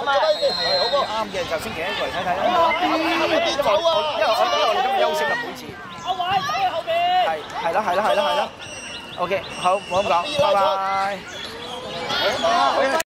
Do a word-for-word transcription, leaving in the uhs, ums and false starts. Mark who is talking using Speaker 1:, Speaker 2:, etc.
Speaker 1: 嘛？係好啱嘅，就星期一過嚟睇睇啦。因為我因為我因為我哋今日休息啦，每次。阿偉走去後邊。係係啦係啦係啦係啦。OK， 好，冇咁講，拜拜。